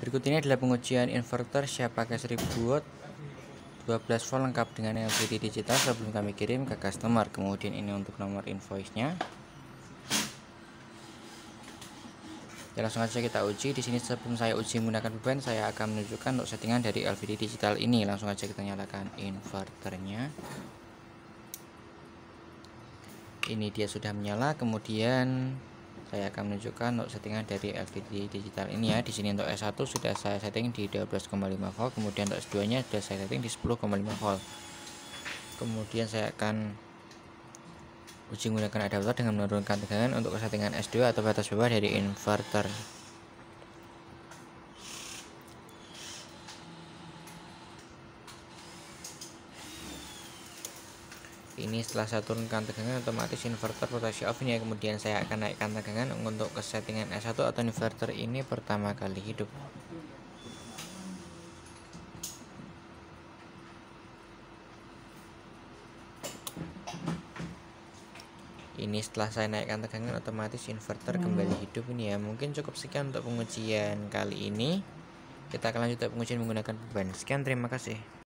Berikut ini adalah pengujian inverter siap pakai 1000 watt 12 volt lengkap dengan LCD digital sebelum kami kirim ke customer. Kemudian ini untuk nomor invoice-nya. Ya, langsung aja kita uji. Di sini sebelum saya uji menggunakan beban, saya akan menunjukkan untuk settingan dari LCD digital ini. Langsung aja kita nyalakan inverternya. Ini dia sudah menyala. Kemudian saya akan menunjukkan untuk settingan dari LCD digital ini ya. Di sini untuk S1 sudah saya setting di 12,5 volt, kemudian untuk S2-nya sudah saya setting di 10,5 volt. Kemudian saya akan uji menggunakan adapter dengan menurunkan tegangan untuk settingan S2 atau batas bawah dari inverter. Ini setelah saya turunkan tegangan, otomatis inverter rotasi off ini ya. Kemudian saya akan naikkan tegangan untuk ke settingan S1 atau inverter ini pertama kali hidup. Ini setelah saya naikkan tegangan, otomatis inverter kembali hidup ini ya. Mungkin cukup sekian untuk pengujian kali ini. Kita akan lanjut pengujian menggunakan beban. Sekian, terima kasih.